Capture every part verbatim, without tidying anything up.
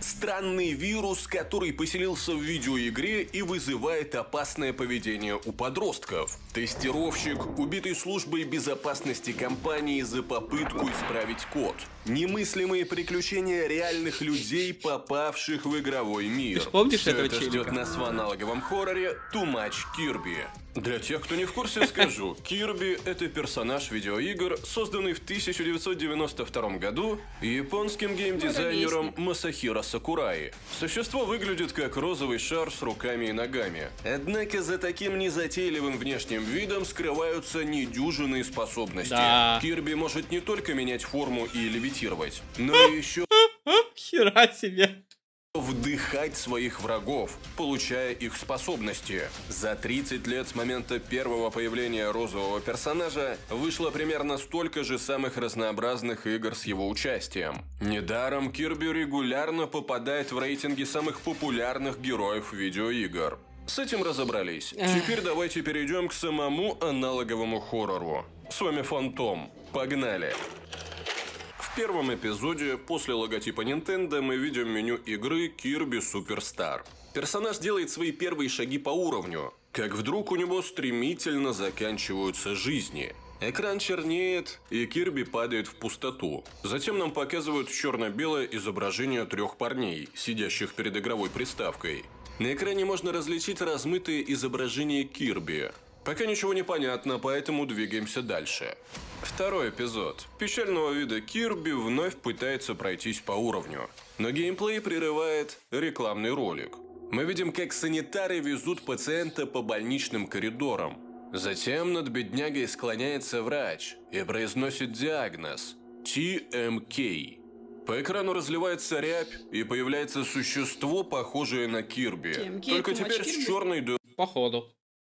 Странный вирус, который поселился в видеоигре и вызывает опасное поведение у подростков. Тестировщик, убитый службой безопасности компании за попытку исправить код. Немыслимые приключения реальных людей, попавших в игровой мир. Ты помнишь Все этого это челика? ждет нас в аналоговом хорроре Too Much Kirby. Для тех, кто не в курсе, скажу. Кирби — это персонаж видеоигр, созданный в тысяча девятьсот девяносто втором году японским геймдизайнером Масахиро Сакураи. Существо выглядит как розовый шар с руками и ногами. Однако за таким незатейливым внешним видом скрываются недюжинные способности. Да. Кирби может не только менять форму и левитировать, но и еще Хера себе. вдыхать своих врагов, получая их способности. За тридцать лет с момента первого появления розового персонажа вышло примерно столько же самых разнообразных игр с его участием. Недаром Кирби регулярно попадает в рейтинги самых популярных героев видеоигр. С этим разобрались. Теперь давайте перейдем к самому аналоговому хоррору. С вами Фантом. Погнали! В первом эпизоде, после логотипа Nintendo, мы видим меню игры Kirby Superstar. Персонаж делает свои первые шаги по уровню, как вдруг у него стремительно заканчиваются жизни. Экран чернеет, и Кирби падает в пустоту. Затем нам показывают черно-белое изображение трех парней, сидящих перед игровой приставкой. На экране можно различить размытые изображения Кирби. Пока ничего не понятно, поэтому двигаемся дальше. Второй эпизод. Печального вида Кирби вновь пытается пройтись по уровню. Но геймплей прерывает рекламный ролик. Мы видим, как санитары везут пациента по больничным коридорам. Затем над беднягой склоняется врач и произносит диагноз – Ти Эм Кей. По экрану разливается рябь, и появляется существо, похожее на Кирби. Ти Эм Кей, Только Too Much теперь Kirby? с черной дырой Походу.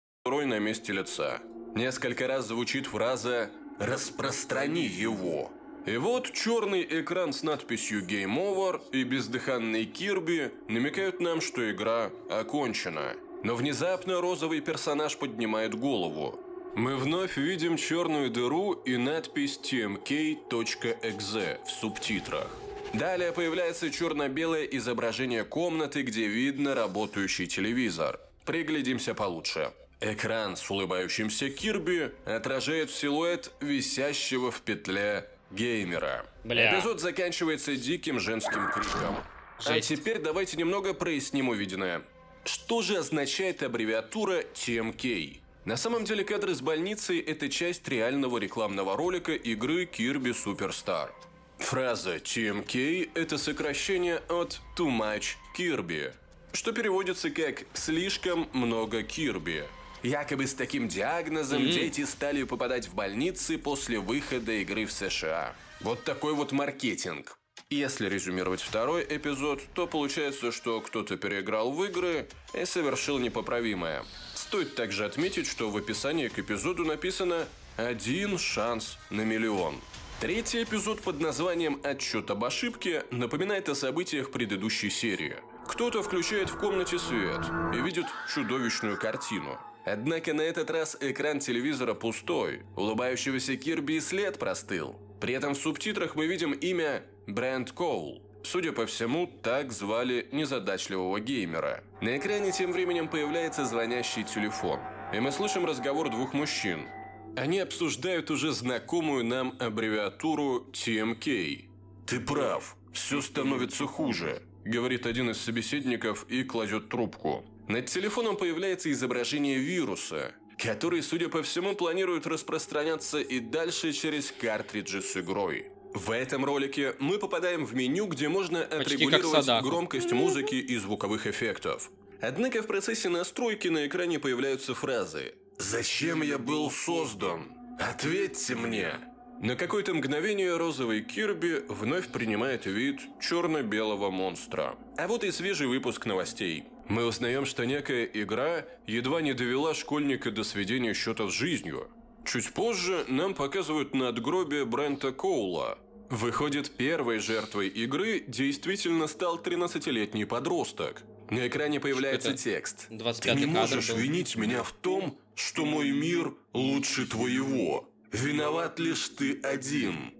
на месте лица. Несколько раз звучит фраза «Распространи его». И вот черный экран с надписью «Game Over» и бездыханный Кирби намекают нам, что игра окончена. Но внезапно розовый персонаж поднимает голову. Мы вновь видим черную дыру и надпись ти эм кей точка экзе в субтитрах. Далее появляется черно-белое изображение комнаты, где видно работающий телевизор. Приглядимся получше. Экран с улыбающимся Кирби отражает силуэт висящего в петле геймера. Бля. Эпизод заканчивается диким женским криком. А Жесть. теперь давайте немного проясним увиденное. Что же означает аббревиатура ти эм кей? На самом деле кадры с больницей – это часть реального рекламного ролика игры Kirby Superstar. Фраза ти эм кей – это сокращение от Too Much Kirby, что переводится как «слишком много Кирби». Якобы с таким диагнозом Mm-hmm. дети стали попадать в больницы после выхода игры в США. Вот такой вот маркетинг. Если резюмировать второй эпизод, то получается, что кто-то переиграл в игры и совершил непоправимое. Стоит также отметить, что в описании к эпизоду написано «один шанс на миллион». Третий эпизод под названием «Отчет об ошибке» напоминает о событиях предыдущей серии. Кто-то включает в комнате свет и видит чудовищную картину. Однако на этот раз экран телевизора пустой, улыбающегося Кирби и след простыл. При этом в субтитрах мы видим имя Брент Коул. Судя по всему, так звали незадачливого геймера. На экране тем временем появляется звонящий телефон, и мы слышим разговор двух мужчин. Они обсуждают уже знакомую нам аббревиатуру ти эм кей. «Ты прав, все становится хуже», — говорит один из собеседников и кладет трубку. Над телефоном появляется изображение вируса, который, судя по всему, планирует распространяться и дальше через картриджи с игрой. В этом ролике мы попадаем в меню, где можно отрегулировать громкость музыки и звуковых эффектов. Однако в процессе настройки на экране появляются фразы «Зачем я был создан? Ответьте мне!». На какое-то мгновение розовый Кирби вновь принимает вид черно-белого монстра. А вот и свежий выпуск новостей. Мы узнаем, что некая игра едва не довела школьника до сведения счетов с жизнью. Чуть позже нам показывают надгробие Брента Коула. Выходит, первой жертвой игры действительно стал тринадцатилетний подросток. На экране появляется Это текст. двадцать «Ты пятый не кадр можешь был. винить меня в том, что мой мир лучше твоего. Виноват лишь ты один».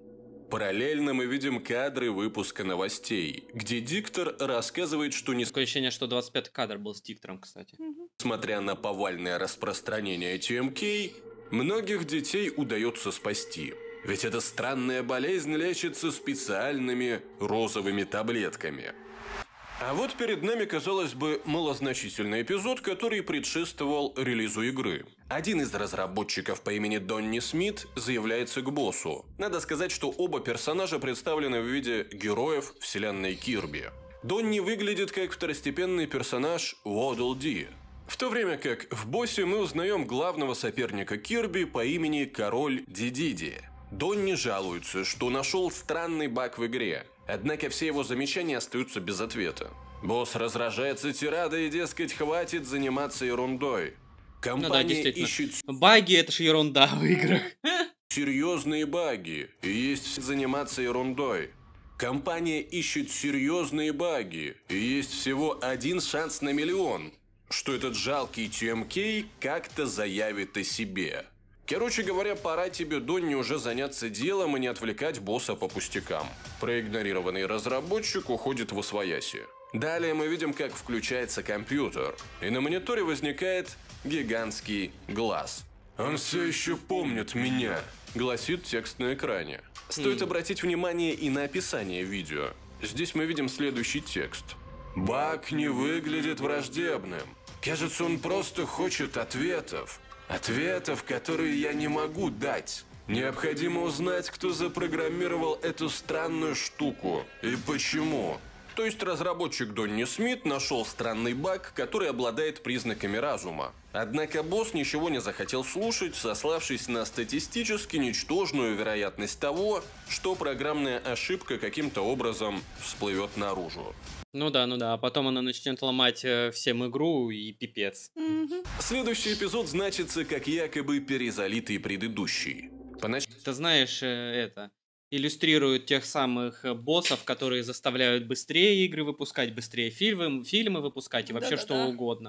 Параллельно мы видим кадры выпуска новостей, где диктор рассказывает, что не... Такое ощущение, что двадцать пятый кадр был с диктором, кстати. Несмотря на повальное распространение ти эм кей, многих детей удается спасти. Ведь эта странная болезнь лечится специальными розовыми таблетками. А вот перед нами, казалось бы, малозначительный эпизод, который предшествовал релизу игры. Один из разработчиков по имени Донни Смит заявляется к боссу. Надо сказать, что оба персонажа представлены в виде героев вселенной Кирби. Донни выглядит как второстепенный персонаж Уодл Ди, в то время как в боссе мы узнаем главного соперника Кирби по имени Король Дидиди. Донни жалуется, что нашел странный баг в игре, однако все его замечания остаются без ответа. Босс разражается тирадой и, дескать, хватит заниматься ерундой. Компания ну да, ищет... Баги — это ж ерунда в играх. Серьезные баги, и есть заниматься ерундой. Компания ищет серьезные баги, и есть всего один шанс на миллион, что этот жалкий ти эм кей как-то заявит о себе. Короче говоря, пора тебе, Донни, уже заняться делом и не отвлекать босса по пустякам. Проигнорированный разработчик уходит в освояси. Далее мы видим, как включается компьютер, и на мониторе возникает гигантский глаз. «Он все еще помнит меня», — гласит текст на экране. Стоит обратить внимание и на описание видео. Здесь мы видим следующий текст. «Баг не выглядит враждебным. Кажется, он просто хочет ответов. Ответов, которые я не могу дать. Необходимо узнать, кто запрограммировал эту странную штуку и почему». То есть разработчик Донни Смит нашел странный баг, который обладает признаками разума. Однако босс ничего не захотел слушать, сославшись на статистически ничтожную вероятность того, что программная ошибка каким-то образом всплывет наружу. Ну да, ну да, а потом она начнет ломать э, всем игру и пипец. Следующий эпизод значится как якобы перезалитый предыдущий. Понач... Ты знаешь, э, это... иллюстрируют тех самых боссов, которые заставляют быстрее игры выпускать, быстрее фильмы, фильмы выпускать и вообще Да-да-да. что угодно.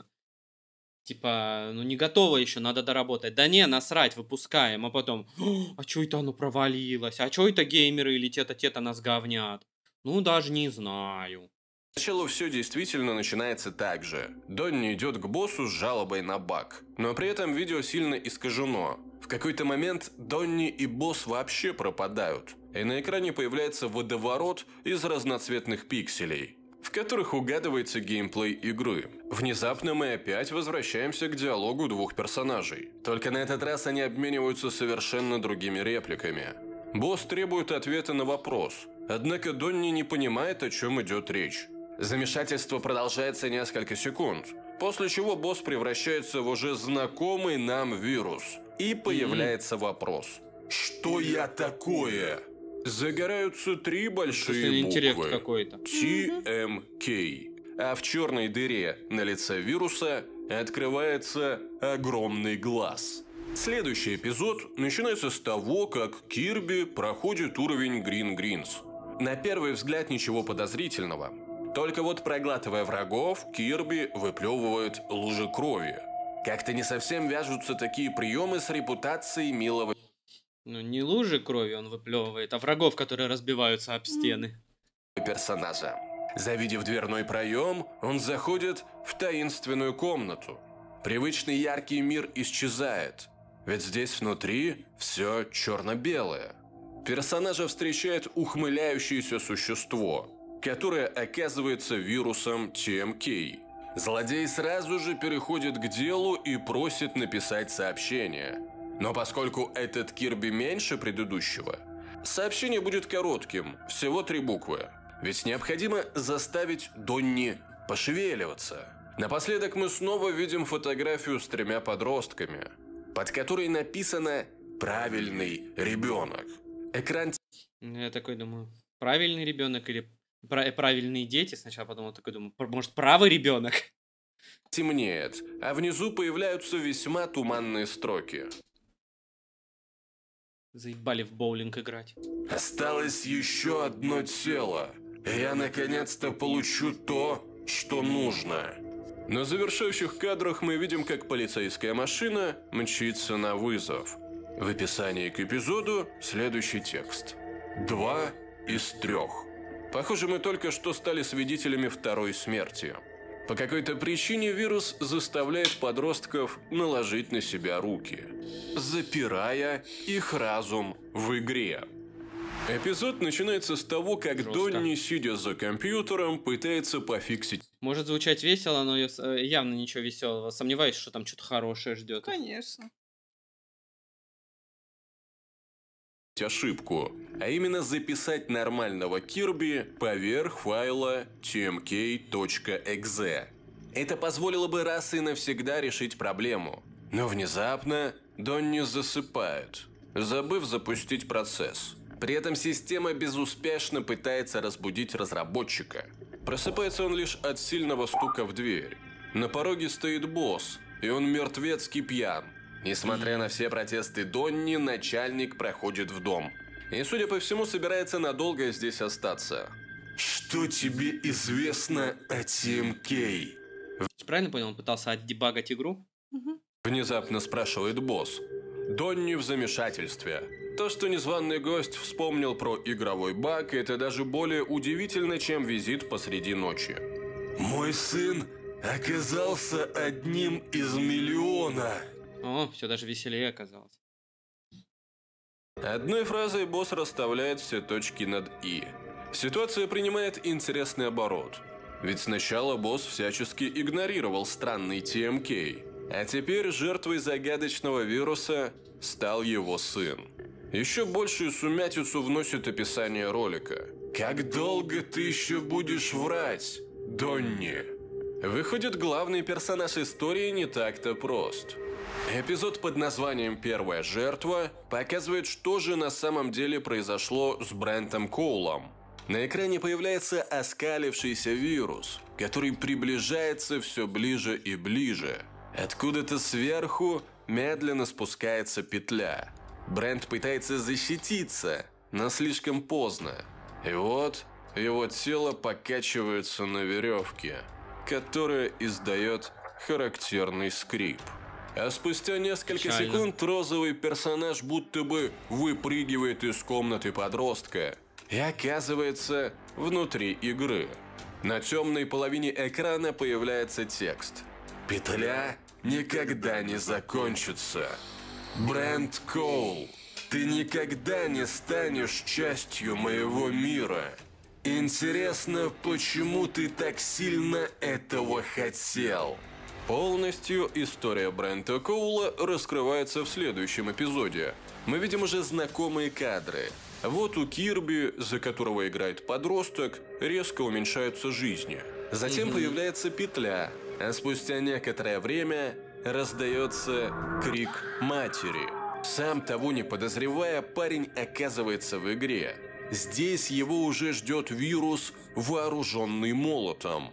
Типа, ну не готово еще, надо доработать. Да не, насрать, выпускаем, а потом, а чё это оно провалилось? А чё это геймеры или те-то-те-то нас говнят? Ну даже не знаю. Поначалу все действительно начинается так же. Донни идет к боссу с жалобой на баг, но при этом видео сильно искажено. В какой-то момент Донни и босс вообще пропадают, и на экране появляется водоворот из разноцветных пикселей, в которых угадывается геймплей игры. Внезапно мы опять возвращаемся к диалогу двух персонажей. Только на этот раз они обмениваются совершенно другими репликами. Босс требует ответа на вопрос, однако Донни не понимает, о чем идет речь. Замешательство продолжается несколько секунд, после чего босс превращается в уже знакомый нам вирус. И появляется mm-hmm. вопрос. Что я такое? Загораются три большие буквы. какой-то. ти эм кей. А в черной дыре на лице вируса открывается огромный глаз. Следующий эпизод начинается с того, как Кирби проходит уровень Green Greens. На первый взгляд ничего подозрительного. Только вот проглатывая врагов, Кирби выплевывает лужи крови. Как-то не совсем вяжутся такие приемы с репутацией милого... Ну не лужи крови он выплевывает, а врагов, которые разбиваются об стены. персонажа. Завидев дверной проем, он заходит в таинственную комнату. Привычный яркий мир исчезает, ведь здесь внутри все черно-белое. Персонажа встречает ухмыляющееся существо, которое оказывается вирусом ти эм кей. Злодей сразу же переходит к делу и просит написать сообщение. Но поскольку этот Кирби меньше предыдущего, сообщение будет коротким, всего три буквы. Ведь необходимо заставить Донни пошевеливаться. Напоследок мы снова видим фотографию с тремя подростками, под которой написано «Правильный ребенок». Экран... Я такой думаю, правильный ребенок или правильные дети? Сначала подумал, такой думаю, может, правый ребенок? Темнеет, а внизу появляются весьма туманные строки. Заебали в боулинг играть. Осталось еще одно тело. И я наконец-то получу то, что нужно. На завершающих кадрах мы видим, как полицейская машина мчится на вызов. В описании к эпизоду следующий текст. Два из трех. Похоже, мы только что стали свидетелями второй смерти. По какой-то причине вирус заставляет подростков наложить на себя руки, запирая их разум в игре. Эпизод начинается с того, как Жестко. Донни, сидя за компьютером, пытается пофиксить Может звучать весело, но я с- э, явно ничего веселого. Сомневаюсь, что там что-то хорошее ждет. Конечно. ошибку, а именно записать нормального Кирби поверх файла ти эм кей точка экзе. Это позволило бы раз и навсегда решить проблему. Но внезапно Донни засыпает, забыв запустить процесс. При этом система безуспешно пытается разбудить разработчика. Просыпается он лишь от сильного стука в дверь. На пороге стоит босс, и он мертвецки пьян. Несмотря на все протесты Донни, начальник проходит в дом. И, судя по всему, собирается надолго здесь остаться. Что тебе известно о ти эм кей? Правильно понял? Он пытался отдебагать игру? Мгм. Внезапно спрашивает босс. Донни в замешательстве. То, что незваный гость вспомнил про игровой баг, это даже более удивительно, чем визит посреди ночи. Мой сын оказался одним из миллиона. О, все даже веселее оказалось. Одной фразой босс расставляет все точки над «и». Ситуация принимает интересный оборот. Ведь сначала босс всячески игнорировал странный ти эм кей, а теперь жертвой загадочного вируса стал его сын. Еще большую сумятицу вносит описание ролика. «Как долго ты еще будешь врать, Донни?» Выходит, главный персонаж истории не так-то прост. Эпизод под названием «Первая жертва» показывает, что же на самом деле произошло с Брентом Коулом. На экране появляется оскалившийся вирус, который приближается все ближе и ближе. Откуда-то сверху медленно спускается петля. Брент пытается защититься, но слишком поздно. И вот его тело покачивается на веревке, которая издает характерный скрип. А спустя несколько Печально. секунд розовый персонаж будто бы выпрыгивает из комнаты подростка и оказывается внутри игры. На темной половине экрана появляется текст. «Петля никогда не закончится. Брент Коул, ты никогда не станешь частью моего мира. Интересно, почему ты так сильно этого хотел?» Полностью история Брента Коула раскрывается в следующем эпизоде. Мы видим уже знакомые кадры. Вот у Кирби, за которого играет подросток, резко уменьшаются жизни. Затем Мгм. появляется петля, а спустя некоторое время раздается крик матери. Сам того не подозревая, парень оказывается в игре. Здесь его уже ждет вирус, вооруженный молотом.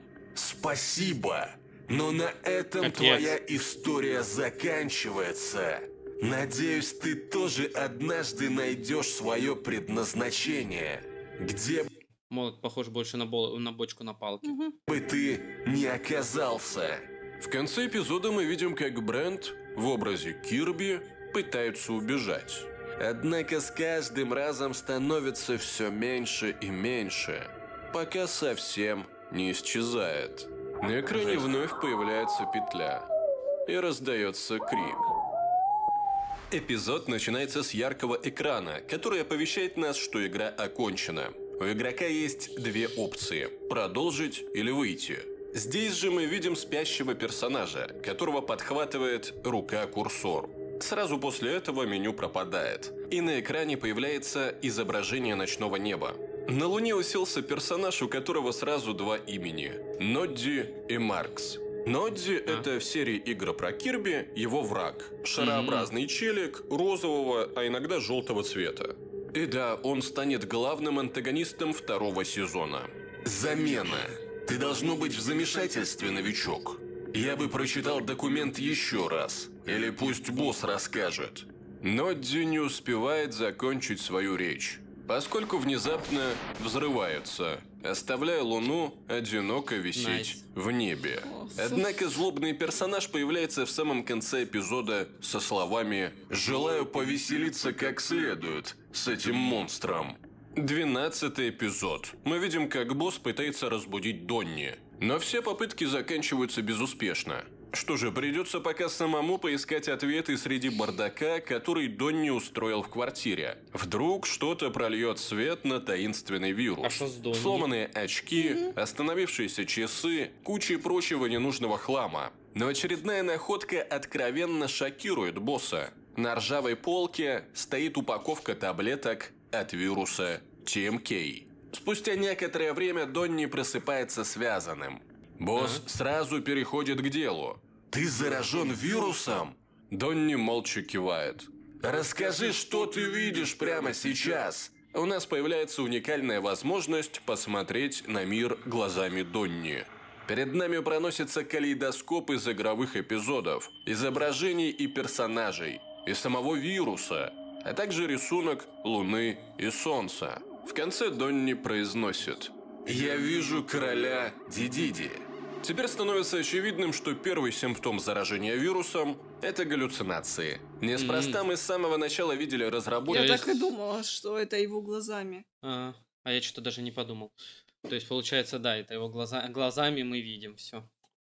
Спасибо! Но на этом Капец. твоя история заканчивается. Надеюсь, ты тоже однажды найдешь свое предназначение. Где Молот похож больше на, бол- на бочку на палке. Мгм. бы ты не оказался. В конце эпизода мы видим, как Брент в образе Кирби пытается убежать. Однако с каждым разом становится все меньше и меньше, пока совсем не исчезает. На экране вновь появляется петля и раздается крик. Эпизод начинается с яркого экрана, который оповещает нас, что игра окончена. У игрока есть две опции – продолжить или выйти. Здесь же мы видим спящего персонажа, которого подхватывает рука-курсор. Сразу после этого меню пропадает, и на экране появляется изображение ночного неба. На Луне уселся персонаж, у которого сразу два имени – Нодди и Маркс. Нодди – это в серии игр про Кирби его враг. Шарообразный челик розового, а иногда желтого цвета. И да, он станет главным антагонистом второго сезона. Замена. Ты должно быть в замешательстве, новичок. Я бы прочитал документ еще раз. Или пусть босс расскажет. Нодди не успевает закончить свою речь, поскольку внезапно взрывается, оставляя Луну одиноко висеть Nice. в небе. О, фу. Однако злобный персонаж появляется в самом конце эпизода со словами «Желаю повеселиться как следует с этим монстром». Двенадцатый эпизод. Мы видим, как босс пытается разбудить Донни. Но все попытки заканчиваются безуспешно. Что же, придется пока самому поискать ответы среди бардака, который Донни устроил в квартире. Вдруг что-то прольет свет на таинственный вирус. А что с Донни? Сломанные очки, остановившиеся часы, куча прочего ненужного хлама. Но очередная находка откровенно шокирует босса. На ржавой полке стоит упаковка таблеток от вируса Ти Эм Кей. Спустя некоторое время Донни просыпается связанным. Босс а? сразу переходит к делу. «Ты заражен вирусом?» Донни молча кивает. «Расскажи, что ты видишь прямо сейчас». У нас появляется уникальная возможность посмотреть на мир глазами Донни. Перед нами проносится калейдоскоп из игровых эпизодов, изображений и персонажей, и самого вируса, а также рисунок Луны и Солнца. В конце Донни произносит: «Я вижу короля Дидиди». Теперь становится очевидным, что первый симптом заражения вирусом – это галлюцинации. Неспроста mm-hmm. мы с самого начала видели разработку. Я так и думала, что это его глазами. А, а я что-то даже не подумал. То есть, получается, да, это его глаза... глазами мы видим все.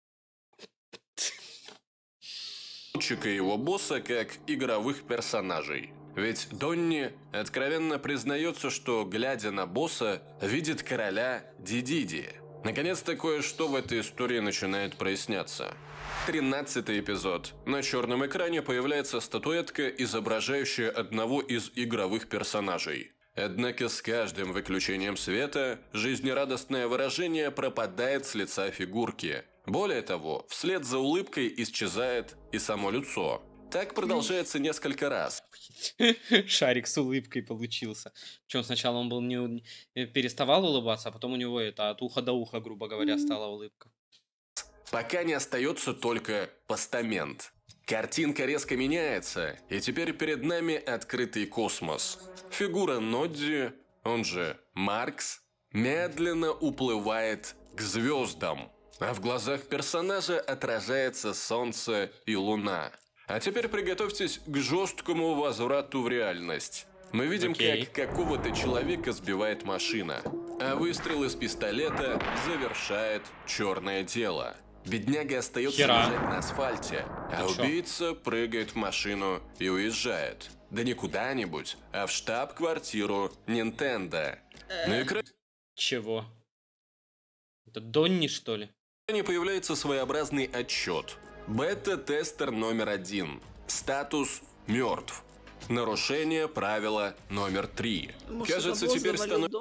И его босса как игровых персонажей. Ведь Донни откровенно признается, что, глядя на босса, видит короля Дидиди. Наконец-то кое-что в этой истории начинает проясняться. Тринадцатый эпизод. На черном экране появляется статуэтка, изображающая одного из игровых персонажей. Однако с каждым выключением света жизнерадостное выражение пропадает с лица фигурки. Более того, вслед за улыбкой исчезает и само лицо. Так продолжается несколько раз. Шарик с улыбкой получился. Причем сначала он был не переставал улыбаться, а потом у него это от уха до уха, грубо говоря, стала улыбка. Пока не остается только постамент. Картинка резко меняется, и теперь перед нами открытый космос. Фигура Нодди, он же Маркс, медленно уплывает к звездам, а в глазах персонажа отражается солнце и луна. А теперь приготовьтесь к жесткому возврату в реальность. Мы видим, okay. как какого-то человека сбивает машина, а выстрел из пистолета завершает черное дело. Бедняга остается Хера. лежать на асфальте, а Ты убийца шо? прыгает в машину и уезжает. Да не куда-нибудь, а в штаб-квартиру Nintendo. На экране... Чего? Это Донни, что ли? На экране появляется своеобразный отчет. Бета-тестер номер один. Статус мертв. Нарушение правила номер три. Может, Кажется, теперь становится...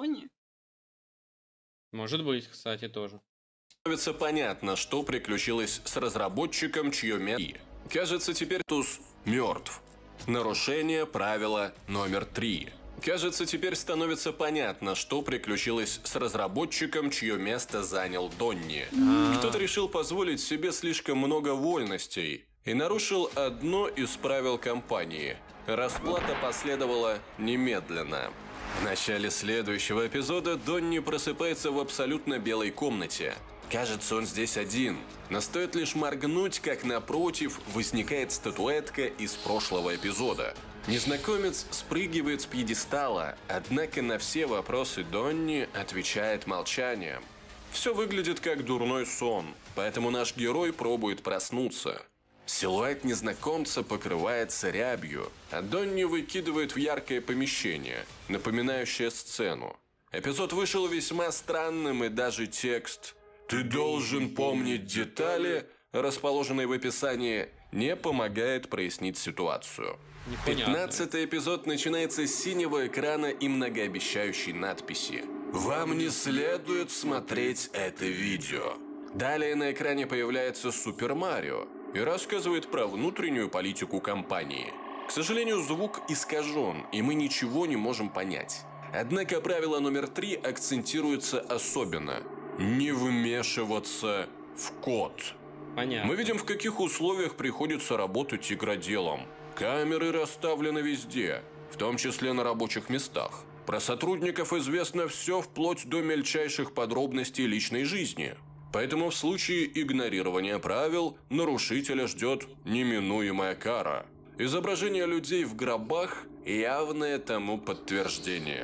Может быть, кстати, тоже. Становится понятно, что приключилось с разработчиком, чье место. Кажется, теперь Туз мертв. Нарушение правила номер три. Кажется, теперь становится понятно, что приключилось с разработчиком, чье место занял Донни. А-а-а. Кто-то решил позволить себе слишком много вольностей и нарушил одно из правил компании. Расплата последовала немедленно. В начале следующего эпизода Донни просыпается в абсолютно белой комнате. Кажется, он здесь один. Но стоит лишь моргнуть, как напротив возникает статуэтка из прошлого эпизода. Незнакомец спрыгивает с пьедестала, однако на все вопросы Донни отвечает молчанием. Все выглядит как дурной сон, поэтому наш герой пробует проснуться. Силуэт незнакомца покрывается рябью, а Донни выкидывает в яркое помещение, напоминающее сцену. Эпизод вышел весьма странным, и даже текст «Ты должен помнить детали», расположенный в описании, не помогает прояснить ситуацию. Пятнадцатый эпизод начинается с синего экрана и многообещающей надписи «Вам не следует смотреть это видео». Далее на экране появляется Супер Марио и рассказывает про внутреннюю политику компании. К сожалению, звук искажен, и мы ничего не можем понять. Однако правило номер три акцентируется особенно – не вмешиваться в код. Понятно. Мы видим, в каких условиях приходится работать игроделом. Камеры расставлены везде, в том числе на рабочих местах. Про сотрудников известно все вплоть до мельчайших подробностей личной жизни. Поэтому в случае игнорирования правил нарушителя ждет неминуемая кара. Изображение людей в гробах – явное тому подтверждение.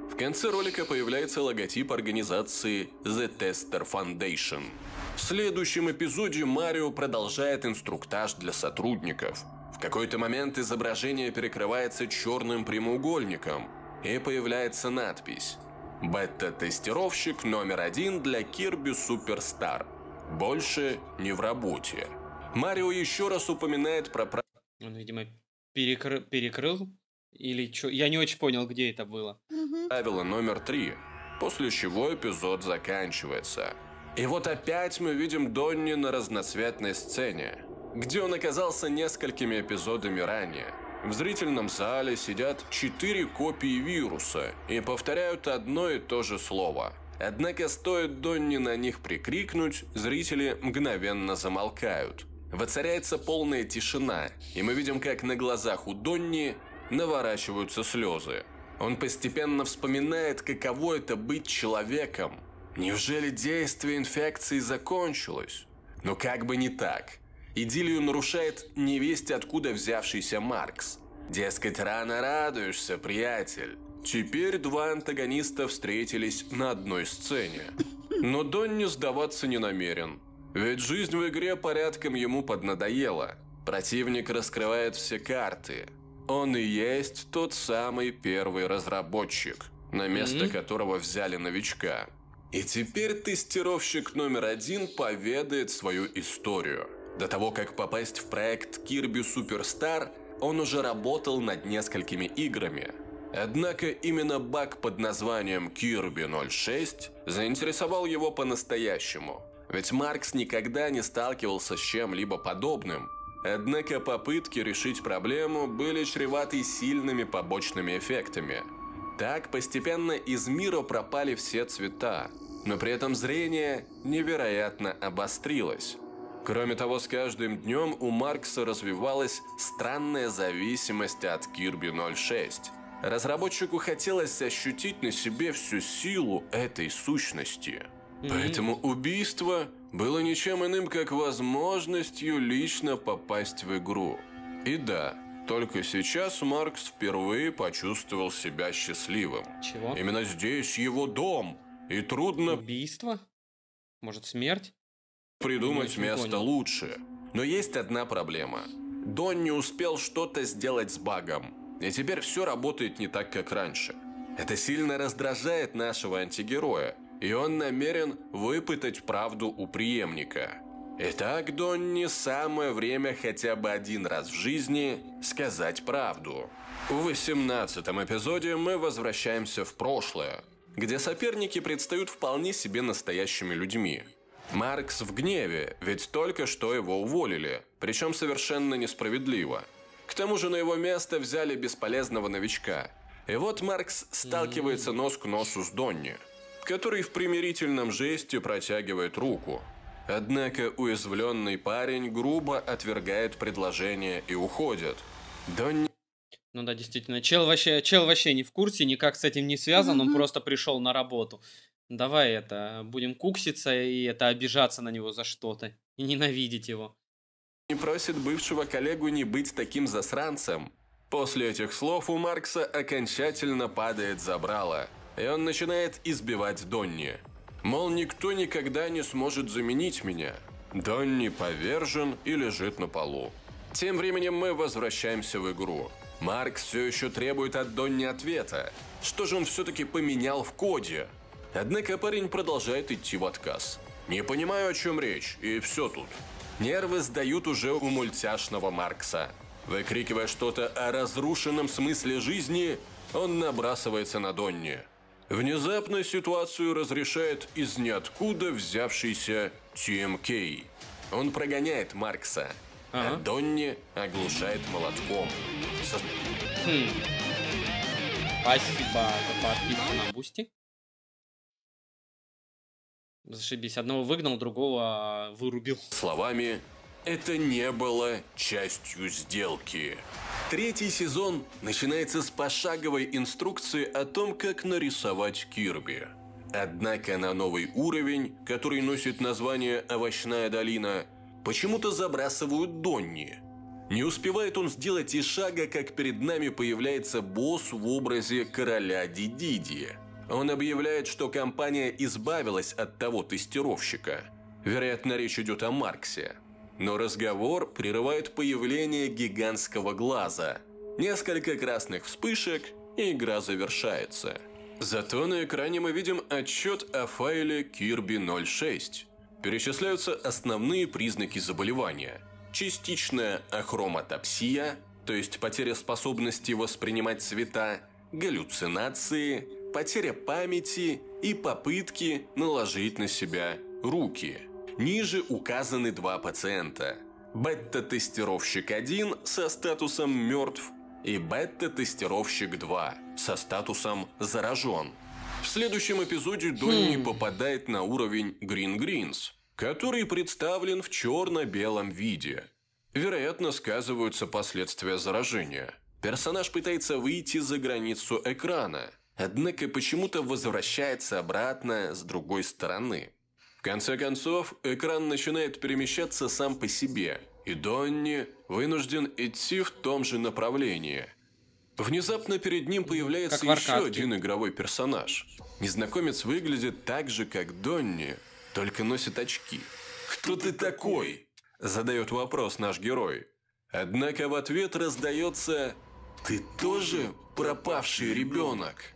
В конце ролика появляется логотип организации The Tester Foundation. В следующем эпизоде Марио продолжает инструктаж для сотрудников. В какой-то момент изображение перекрывается черным прямоугольником, и появляется надпись «Бета-тестировщик номер один для Kirby Superstar. Больше не в работе». Марио еще раз упоминает про... Он, видимо, перекры... перекрыл? Или что? Я не очень понял, где это было. правило номер три, после чего эпизод заканчивается. И вот опять мы видим Донни на разноцветной сцене, где он оказался несколькими эпизодами ранее. В зрительном зале сидят четыре копии вируса и повторяют одно и то же слово. Однако стоит Донни на них прикрикнуть, зрители мгновенно замолкают. Воцаряется полная тишина, и мы видим, как на глазах у Донни наворачиваются слезы. Он постепенно вспоминает, каково это быть человеком. Неужели действие инфекции закончилось? Но как бы не так. Идиллию нарушает невесть откуда взявшийся Маркс. Дескать, рано радуешься, приятель. Теперь два антагониста встретились на одной сцене. Но Донни сдаваться не намерен. Ведь жизнь в игре порядком ему поднадоела. Противник раскрывает все карты. Он и есть тот самый первый разработчик, на место mm-hmm. которого взяли новичка. И теперь тестировщик номер один поведает свою историю. До того, как попасть в проект Kirby Superstar, он уже работал над несколькими играми. Однако именно баг под названием Kirby ноль шесть заинтересовал его по-настоящему. Ведь Маркс никогда не сталкивался с чем-либо подобным. Однако попытки решить проблему были чреваты сильными побочными эффектами. Так постепенно из мира пропали все цвета, но при этом зрение невероятно обострилось. Кроме того, с каждым днем у Маркса развивалась странная зависимость от Kirby ноль шесть. Разработчику хотелось ощутить на себе всю силу этой сущности. Mm-hmm. Поэтому убийство было ничем иным, как возможностью лично попасть в игру. И да, только сейчас Маркс впервые почувствовал себя счастливым. Чего? Именно здесь его дом, и трудно... Убийство? Может, смерть? Придумать место понял. Лучше. Но есть одна проблема. Дон не успел что-то сделать с багом, и теперь все работает не так, как раньше. Это сильно раздражает нашего антигероя, и он намерен выпытать правду у преемника. Итак, Донни, самое время хотя бы один раз в жизни сказать правду. В восемнадцатом эпизоде мы возвращаемся в прошлое, где соперники предстают вполне себе настоящими людьми. Маркс в гневе, ведь только что его уволили, причем совершенно несправедливо. К тому же на его место взяли бесполезного новичка. И вот Маркс сталкивается нос к носу с Донни, который в примирительном жесте протягивает руку. Однако уязвленный парень грубо отвергает предложение и уходит. Донни... Ну да, действительно, чел вообще, чел вообще не в курсе, никак с этим не связан, он просто пришел на работу. Давай это, будем кукситься и это обижаться на него за что-то, и ненавидеть его. Не просит бывшего коллегу не быть таким засранцем. После этих слов у Маркса окончательно падает забрало, и он начинает избивать Донни. Мол, никто никогда не сможет заменить меня. Донни повержен и лежит на полу. Тем временем мы возвращаемся в игру. Маркс все еще требует от Донни ответа. Что же он все-таки поменял в коде? Однако парень продолжает идти в отказ. Не понимаю, о чем речь, и все тут. Нервы сдают уже у мультяшного Маркса. Выкрикивая что-то о разрушенном смысле жизни, он набрасывается на Донни. Внезапно ситуацию разрешает из ниоткуда взявшийся Ти Эм Кей. Он прогоняет Маркса, ага. а Донни оглушает молотком. Со... Хм. Спасибо за подписку на Бусти. Зашибись. Одного выгнал, другого вырубил. Словами, это не было частью сделки. Третий сезон начинается с пошаговой инструкции о том, как нарисовать Кирби. Однако на новый уровень, который носит название «Овощная долина», почему-то забрасывают Донни. Не успевает он сделать и шага, как перед нами появляется босс в образе короля Дидиди. Он объявляет, что компания избавилась от того тестировщика. Вероятно, речь идет о Марксе. Но разговор прерывает появление гигантского глаза. Несколько красных вспышек, и игра завершается. Зато на экране мы видим отчет о файле Kirby ноль шесть. Перечисляются основные признаки заболевания. Частичная ахроматопсия, то есть потеря способности воспринимать цвета, галлюцинации, потеря памяти и попытки наложить на себя руки. Ниже указаны два пациента. Бета-тестировщик один со статусом «мертв» и бета-тестировщик два со статусом «заражен». В следующем эпизоде Донни Хм. попадает на уровень Green Greens, который представлен в черно-белом виде. Вероятно, сказываются последствия заражения. Персонаж пытается выйти за границу экрана, однако почему-то возвращается обратно с другой стороны. В конце концов, экран начинает перемещаться сам по себе, и Донни вынужден идти в том же направлении. Внезапно перед ним появляется Как в еще аркадке. один игровой персонаж. Незнакомец выглядит так же, как Донни, только носит очки. «Кто ты такой?» – задает вопрос наш герой. Однако в ответ раздается: «Ты тоже пропавший ребенок?»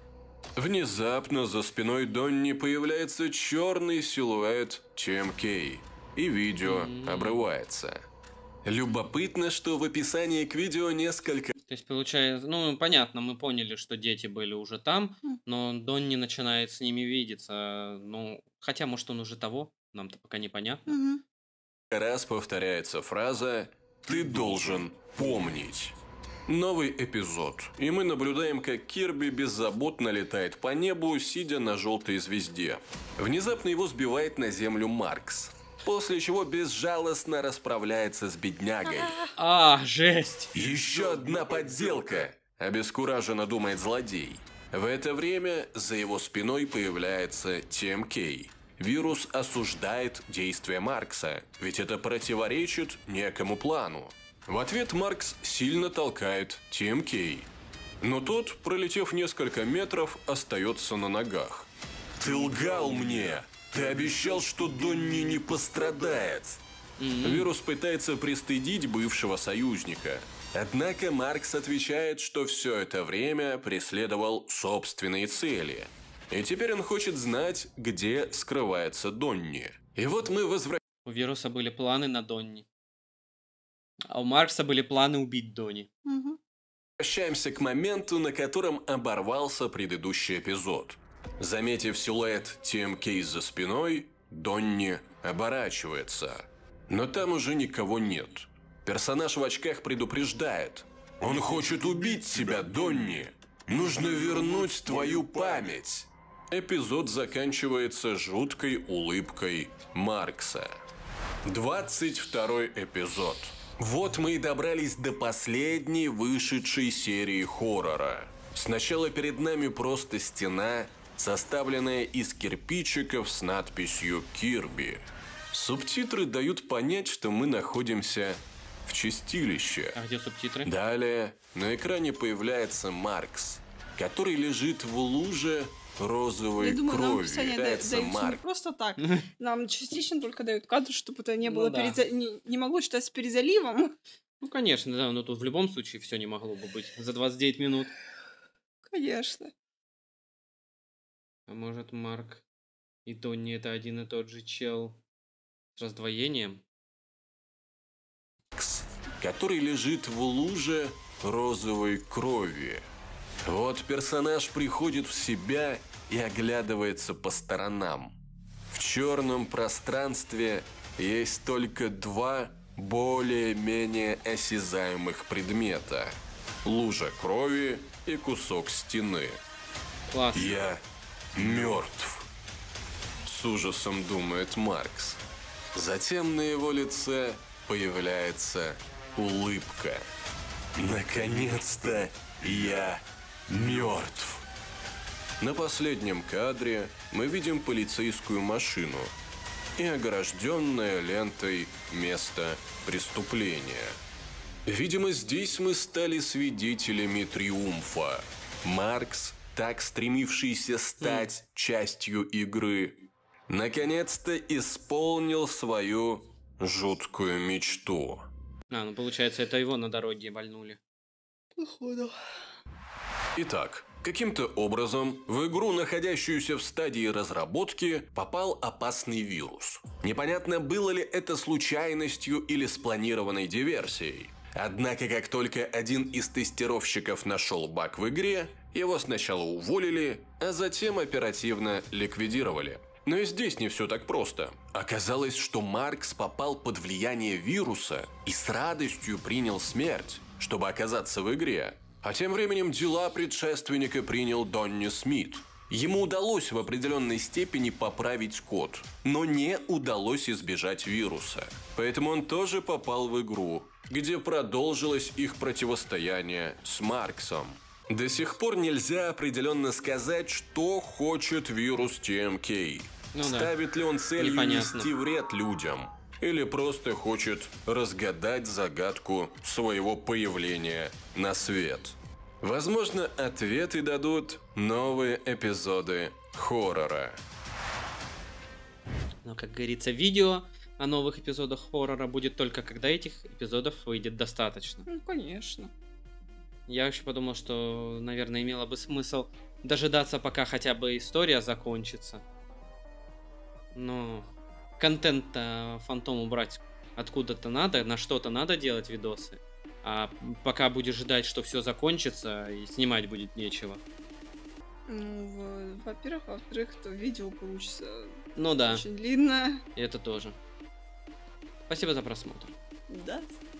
Внезапно за спиной Донни появляется черный силуэт ти эм кей, и видео обрывается. Любопытно, что в описании к видео несколько То есть, получается, ну, понятно, мы поняли, что дети были уже там, М. но Донни начинает с ними видеться. Ну, хотя, может, он уже того, нам-то пока непонятно. Мгм. раз повторяется фраза «Ты должен помнить». Новый эпизод, и мы наблюдаем, как Кирби беззаботно летает по небу, сидя на желтой звезде. Внезапно его сбивает на землю Маркс, после чего безжалостно расправляется с беднягой. А, жесть! «Еще одна подделка!» – обескураженно думает злодей. В это время за его спиной появляется ти эм кей. Вирус осуждает действия Маркса, ведь это противоречит некому плану. В ответ Маркс сильно толкает ти эм кей. Но тот, пролетев несколько метров, остается на ногах. «Ты лгал мне! Ты обещал, что Донни не пострадает!» М. Вирус пытается пристыдить бывшего союзника. Однако Маркс отвечает, что все это время преследовал собственные цели. И теперь он хочет знать, где скрывается Донни. И вот мы возвращаемся. У вируса были планы на Донни. А у Маркса были планы убить Донни. Мгм. Возвращаемся к моменту, на котором оборвался предыдущий эпизод. Заметив силуэт ти эм кей за спиной, Донни оборачивается. Но там уже никого нет. Персонаж в очках предупреждает: «Он хочет убить тебя, Донни! Нужно вернуть твою память!» Эпизод заканчивается жуткой улыбкой Маркса. двадцать второй эпизод. Вот мы и добрались до последней вышедшей серии хоррора. Сначала перед нами просто стена, составленная из кирпичиков с надписью «Кирби». Субтитры дают понять, что мы находимся в чистилище. А где субтитры? Далее на экране появляется Маркс, который лежит в луже розовой Я думаю, нам крови. описание да- Является дают не Марк. просто так. Нам частично только дают кадр, чтобы это не Ну было да. перед за- не, не могло считаться перезаливом. Ну, конечно, да, но тут в любом случае все не могло бы быть за двадцать девять минут. Конечно. А может, Марк и Донни это один и тот же чел с раздвоением? Который лежит в луже розовой крови. Вот персонаж приходит в себя и оглядывается по сторонам. В черном пространстве есть только два более-менее осязаемых предмета: лужа крови и кусок стены. Класс. «Я мертв», с ужасом думает Маркс. Затем на его лице появляется улыбка. «Наконец-то я мертв». На последнем кадре мы видим полицейскую машину и огражденное лентой место преступления. Видимо, здесь мы стали свидетелями триумфа. Маркс, так стремившийся стать частью игры, наконец-то исполнил свою жуткую мечту. А, ну получается, это его на дороге вальнули. Походу. Итак, каким-то образом в игру, находящуюся в стадии разработки, попал опасный вирус. Непонятно, было ли это случайностью или спланированной диверсией. Однако, как только один из тестировщиков нашел баг в игре, его сначала уволили, а затем оперативно ликвидировали. Но и здесь не все так просто. Оказалось, что Маркс попал под влияние вируса и с радостью принял смерть, чтобы оказаться в игре. А тем временем дела предшественника принял Донни Смит. Ему удалось в определенной степени поправить код, но не удалось избежать вируса. Поэтому он тоже попал в игру, где продолжилось их противостояние с Марксом. До сих пор нельзя определенно сказать, что хочет вирус Ти Эм Кей. Ну да. Ставит ли он целью Непонятно. нести вред людям? Или просто хочет разгадать загадку своего появления на свет? Возможно, ответы дадут новые эпизоды хоррора. Но, как говорится, видео о новых эпизодах хоррора будет только когда этих эпизодов выйдет достаточно. Ну, конечно. Я вообще подумал, что, наверное, имело бы смысл дожидаться, пока хотя бы история закончится. Но контент-то Фантому брать откуда-то надо, на что-то надо делать видосы. А пока будешь ждать, что все закончится, и снимать будет нечего. Ну, в- во-первых, а во-вторых, то видео получится Ну да, очень длинное. и это тоже. Спасибо за просмотр. Да.